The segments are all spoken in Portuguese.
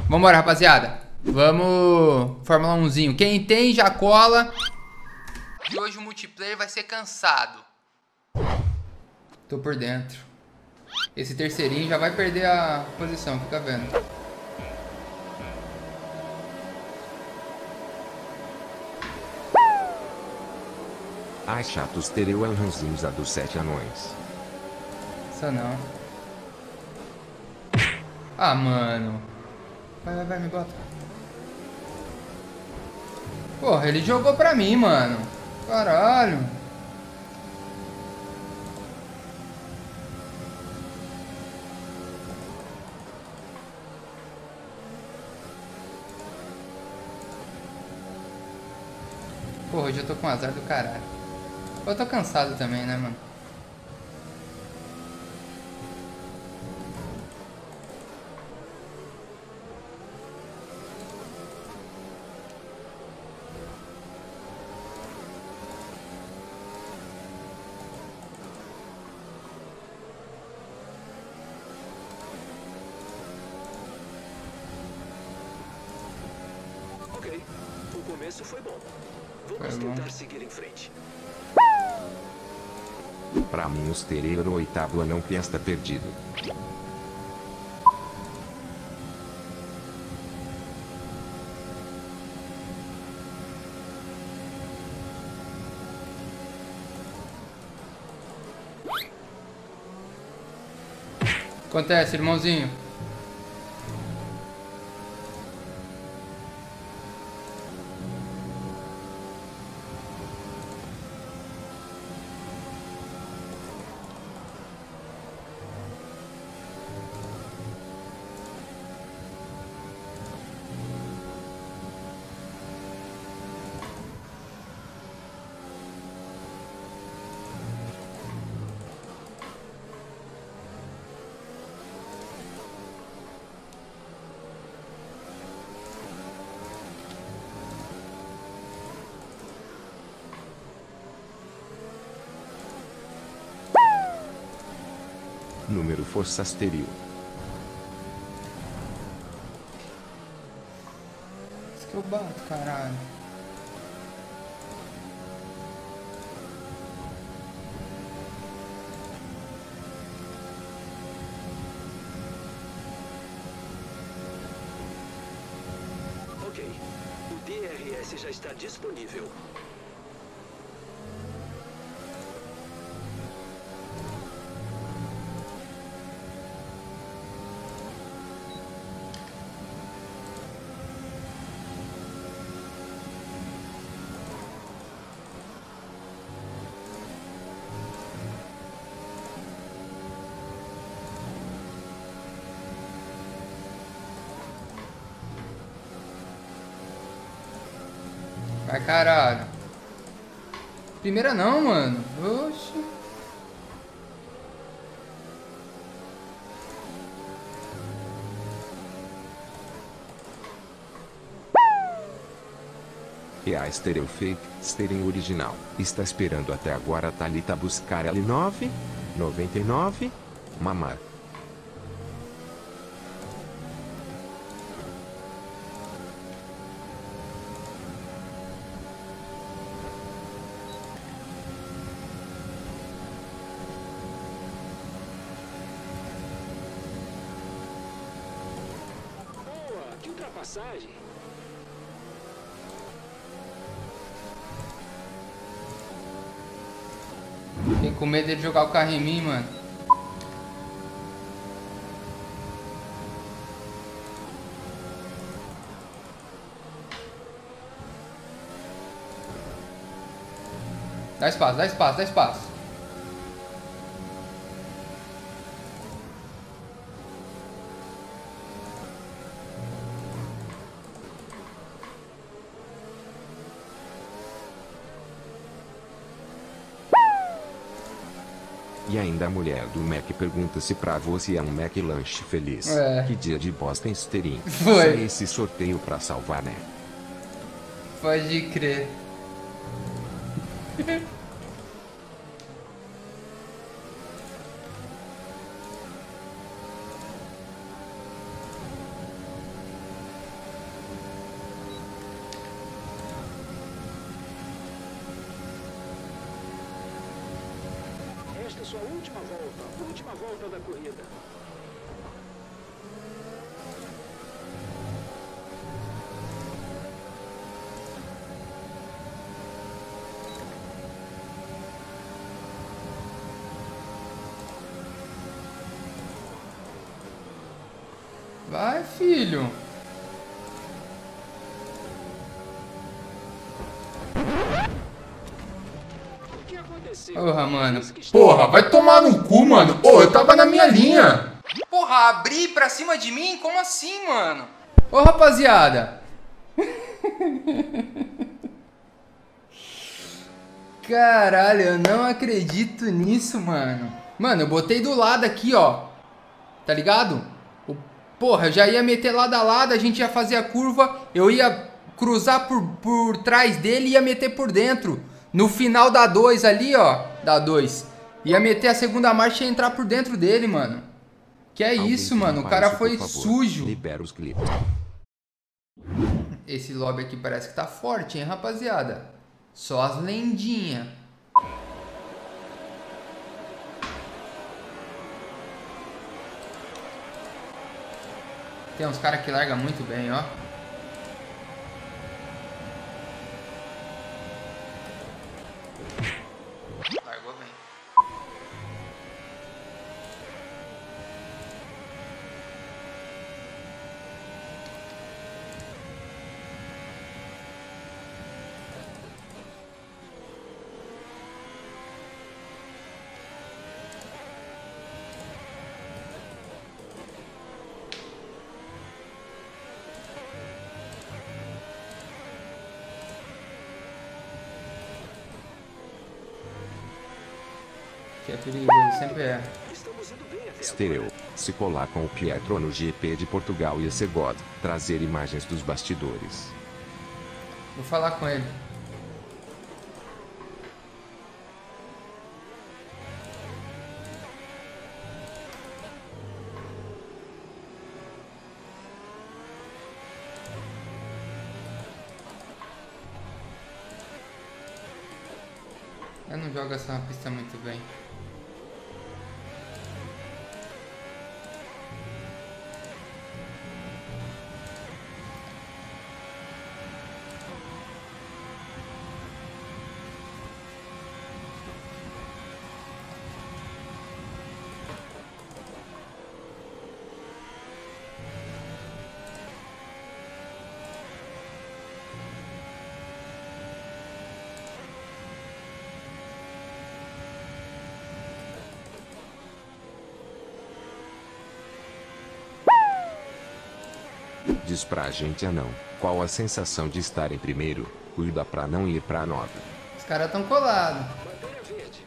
Vambora, rapaziada. Vamos Fórmula 1zinho. Quem tem já cola. E hoje o multiplayer vai ser cansado. Tô por dentro. Esse terceirinho já vai perder a posição, fica vendo. Ai, chatos, tereu a ranzinza dos 7 anões. Isso não. Ah, mano. Vai, me bota. Porra, ele jogou pra mim, mano. Caralho. Porra, hoje eu tô com azar do caralho. Eu tô cansado também, né, mano? Ok, o começo foi bom. Vamos tentar seguir em frente. Pra mim, os terreiro oitavo anão está perdido. Acontece, irmãozinho. Número forçasteril. Isso que eu bato, caralho. Ok, o DRS já está disponível. Vai, caralho. Primeira não, mano. Oxi. E a Stereo Fake, Stereo Original, está esperando até agora a Thalita buscar L9, 99, mamar. Boa, que ultrapassagem. Fiquei com medo de jogar o carro em mim, mano. Dá espaço, dá espaço, dá espaço. E ainda a mulher do Mac pergunta se pra você é um Mac lanche feliz. É. Que dia de bosta em Sterim. Foi. Só esse sorteio pra salvar, né? Pode crer. Esta é sua última volta da corrida. Vai, filho. O que aconteceu? Porra, mano. Porra, vai tomar no cu, mano. Ô, eu tava na minha linha. Porra, abrir pra cima de mim? Como assim, mano? Ô, rapaziada. Caralho, eu não acredito nisso, mano. Mano, eu botei do lado aqui, ó. Tá ligado? Porra, eu já ia meter lado a lado, a gente ia fazer a curva, eu ia cruzar por trás dele e ia meter por dentro. No final da 2 ali, ó, da 2. Ia meter a segunda marcha e entrar por dentro dele, mano. Que é isso, mano, o cara foi sujo. Libera os clipes. Esse lobby aqui parece que tá forte, hein, rapaziada. Só as lendinhas. Tem uns caras que largam muito bem, ó. Largou bem. Que é perigoso, sempre é. Estamos indo bem até Stereo. Se colar com o Pietro no GP de Portugal ia ser God. Trazer imagens dos bastidores. Vou falar com ele. Eu não jogo essa pista muito bem. Diz pra gente anão, qual a sensação de estar em primeiro? Cuida pra não ir pra 9. Os caras tão colados. Bandeira verde.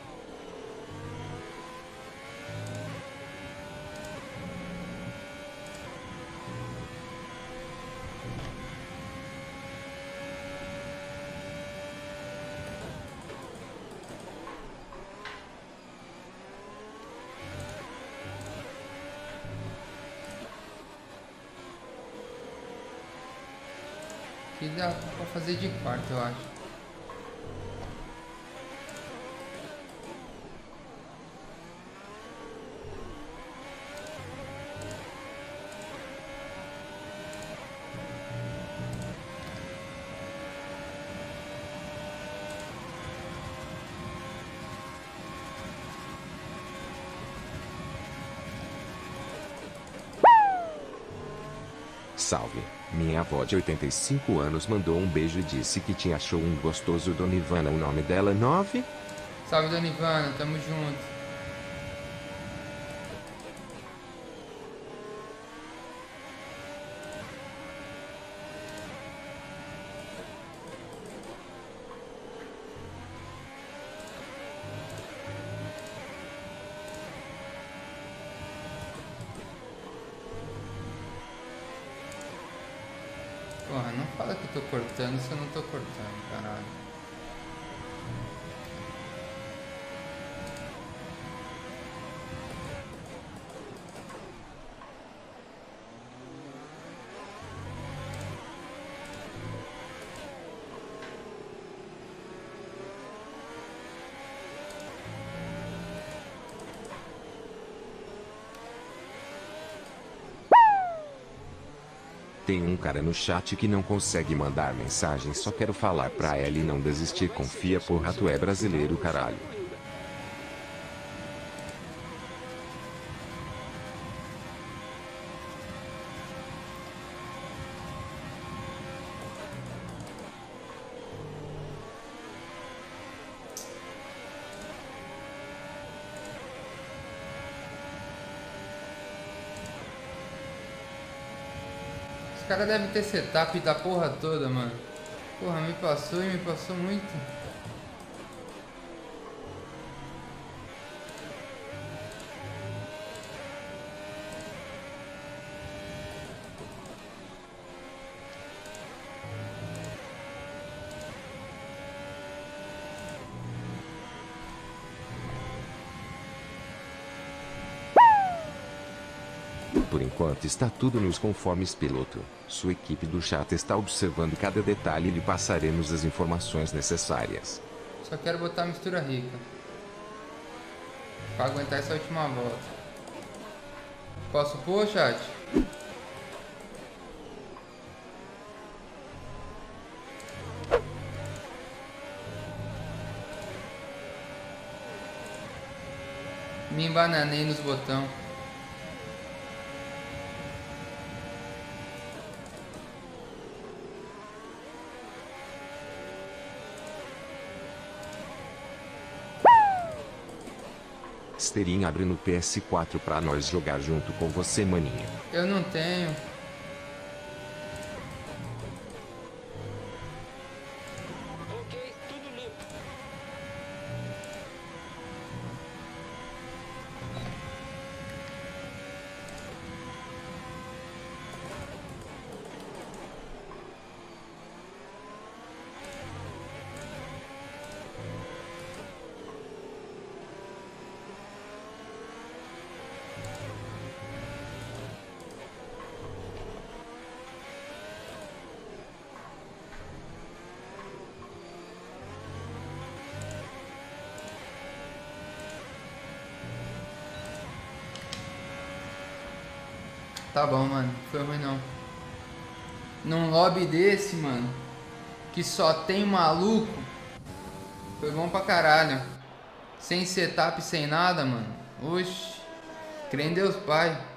Que dá pra fazer de quarto, eu acho. Salve. Minha avó de 85 anos mandou um beijo e disse que te achou um gostoso Dona Ivana. O nome dela é 9? Salve, Dona Ivana, tamo junto. Porra, não fala que eu tô cortando se eu não tô cortando, caralho. Tem um cara no chat que não consegue mandar mensagem, só quero falar pra ele não desistir, confia, porra, tu é brasileiro, caralho. Os caras devem ter setup da porra toda, mano. Porra, me passou e me passou muito. Por enquanto está tudo nos conformes, piloto. Sua equipe do chat está observando cada detalhe e lhe passaremos as informações necessárias. Só quero botar a mistura rica pra aguentar essa última volta. Posso pôr, chat? Me embananei nos botões. Steirinho, abre no PS4 pra nós jogar junto com você, maninho. Eu não tenho. Ok, tudo limpo. Tá bom, mano. Foi ruim não. Num lobby desse, mano, que só tem maluco, foi bom pra caralho. Sem setup, sem nada, mano. Oxi. Crê em Deus Pai.